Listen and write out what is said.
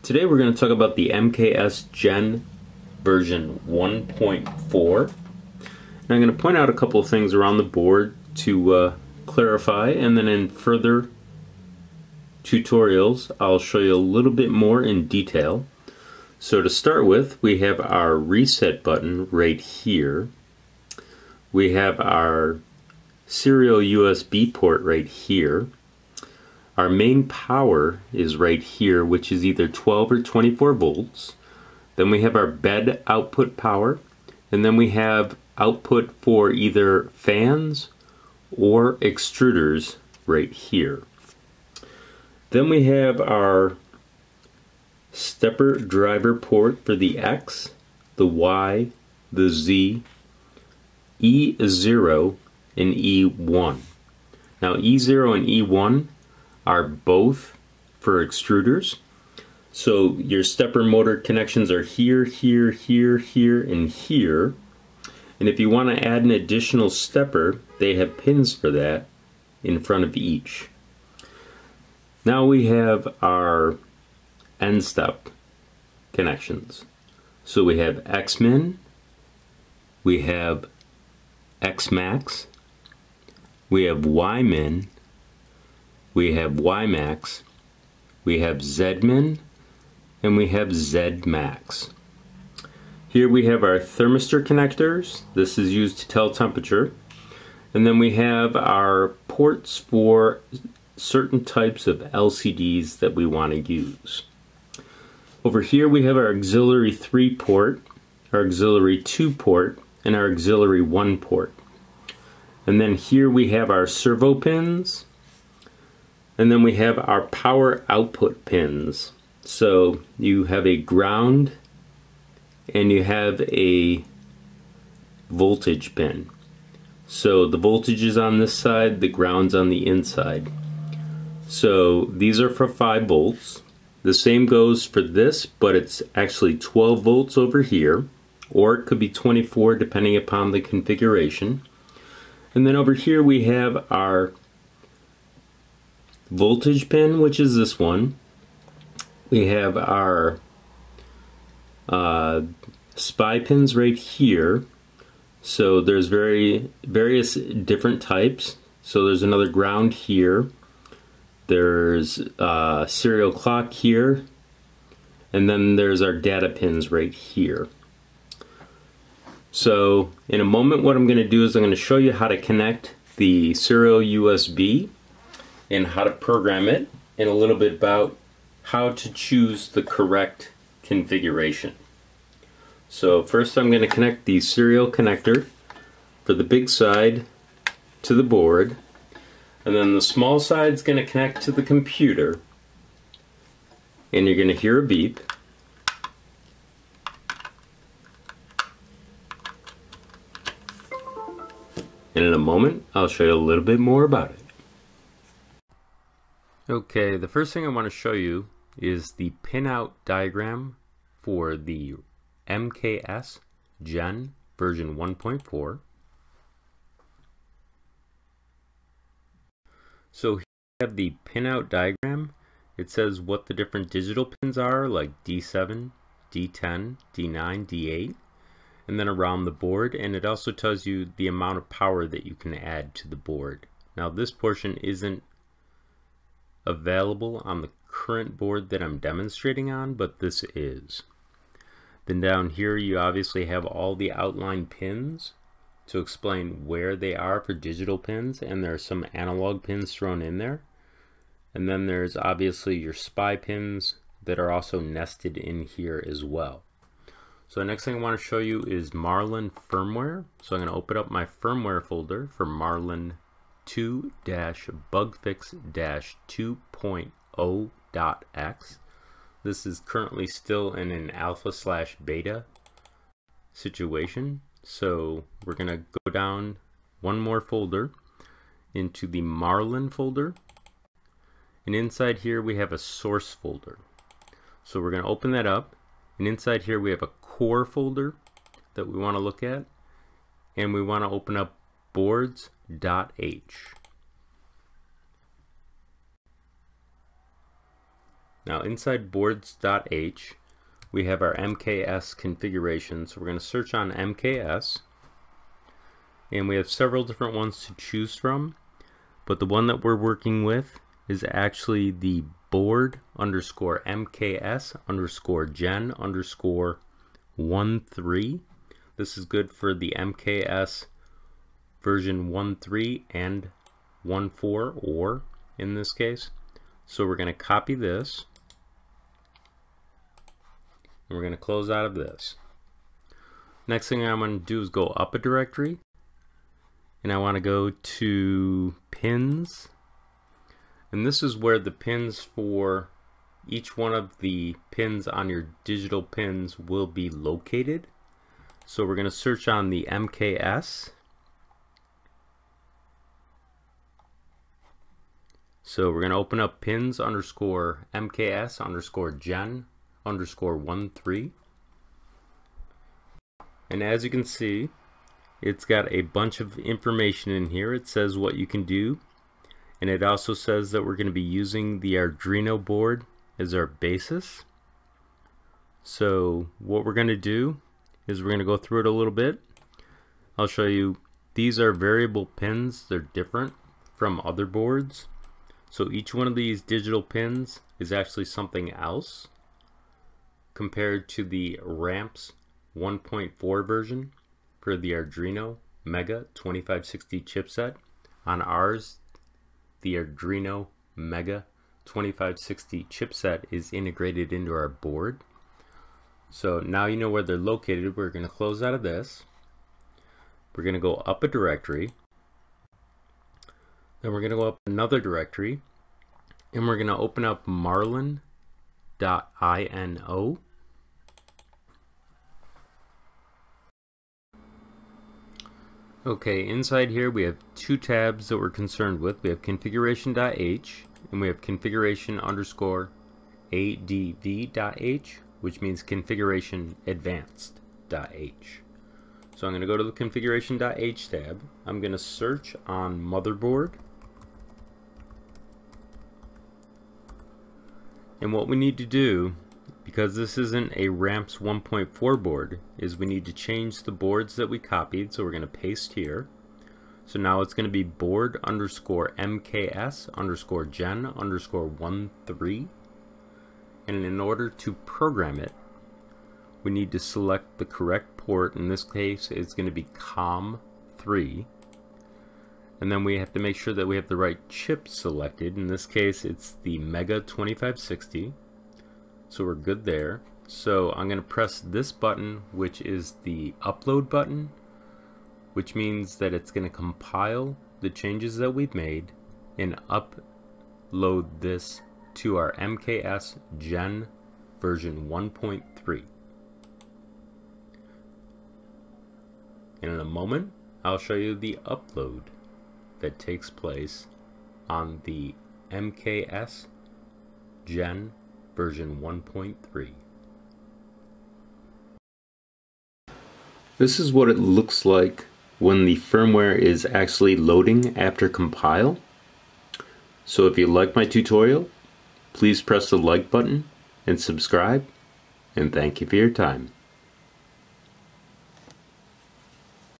Today we're going to talk about the MKS Gen version 1.4. And I'm going to point out a couple of things around the board to clarify, and then in further tutorials I'll show you a little bit more in detail. So to start with, we have our reset button right here. We have our serial USB port right here. Our main power is right here, which is either 12 or 24 volts. Then we have our bed output power, and then we have output for either fans or extruders right here. Then we have our stepper driver port for the X, the Y, the Z, E0, and E1. Now E0 and E1 are both for extruders. So your stepper motor connections are here, here, here, here, and here. And if you want to add an additional stepper, they have pins for that in front of each. Now we have our end step connections. So we have X-min, we have X-max, we have Y-min, we have Y-max, we have Z-min, and we have Z-max. Here we have our thermistor connectors. This is used to tell temperature. And then we have our ports for certain types of LCDs that we want to use. Over here we have our auxiliary 3 port, our auxiliary 2 port, and our auxiliary 1 port. And then here we have our servo pins, and then we have our power output pins. So you have a ground and you have a voltage pin. So the voltage is on this side, the ground's on the inside. So these are for 5 volts. The same goes for this, but it's actually 12 volts over here, or it could be 24 depending upon the configuration. And then over here we have our voltage pin, which is this one. We have our SPI pins right here. So there's various different types. So there's another ground here. There's serial clock here. And then there's our data pins right here. So in a moment what I'm going to do is I'm going to show you how to connect the serial USB and how to program it, and a little bit about how to choose the correct configuration. So first I'm going to connect the serial connector for the big side to the board, and then the small side is going to connect to the computer, and you're going to hear a beep. And in a moment I'll show you a little bit more about it. Okay, the first thing I want to show you is the pinout diagram for the MKS Gen version 1.4. So here we have the pinout diagram. It says what the different digital pins are, like D7, D10, D9, D8, and then around the board, and it also tells you the amount of power that you can add to the board. Now this portion isn't available on the current board that I'm demonstrating on, but this is. Then down here you obviously have all the outline pins to explain where they are for digital pins, and there are some analog pins thrown in there. And then there's obviously your SPI pins that are also nested in here as well. So the next thing I want to show you is Marlin Firmware. So I'm going to open up my firmware folder for Marlin 2-bugfix-2.0.x. This is currently still in an alpha/beta situation. So we're going to go down one more folder into the Marlin folder. And inside here we have a source folder. So we're going to open that up. And inside here we have a core folder that we want to look at. And we want to open up boards.h. Now inside boards.h, we have our MKS configuration. So we're going to search on MKS, and we have several different ones to choose from, but the one that we're working with is actually the board underscore MKS underscore Gen underscore 1.3. This is good for the MKS version 1.3 and 1.4, or in this case. So we're going to copy this, and we're going to close out of this. Next thing I'm going to do is go up a directory, and I want to go to pins, and this is where the pins for each one of the pins on your digital pins will be located. So we're going to search on the MKS. So we're going to open up pins underscore MKS underscore Gen underscore 1.3. And as you can see, it's got a bunch of information in here. It says what you can do, and it also says that we're going to be using the Arduino board as our basis. So what we're going to do is we're going to go through it a little bit. I'll show you. These are variable pins. They're different from other boards. So each one of these digital pins is actually something else compared to the RAMPS 1.4 version for the Arduino Mega 2560 chipset. On ours, the Arduino Mega 2560 chipset is integrated into our board. So now you know where they're located. We're going to close out of this. We're going to go up a directory. Then we're going to go up another directory, and we're going to open up marlin.ino. Okay, inside here we have two tabs that we're concerned with. We have configuration.h and we have configuration underscore adv.h, which means configuration advanced.h. So I'm going to go to the configuration.h tab. I'm going to search on motherboard. And what we need to do, because this isn't a RAMPS 1.4 board, is we need to change the boards that we copied. So we're going to paste here. So now it's going to be board underscore MKS underscore Gen underscore 1.3. And in order to program it, we need to select the correct port. In this case, it's going to be COM3. And then we have to make sure that we have the right chip selected. In this case, it's the Mega 2560. So we're good there. So I'm going to press this button, which is the upload button, which means that it's going to compile the changes that we've made and upload this to our MKS Gen version 1.3. And in a moment, I'll show you the upload that takes place on the MKS Gen version 1.3. This is what it looks like when the firmware is actually loading after compile. So if you like my tutorial, please press the like button and subscribe, and thank you for your time.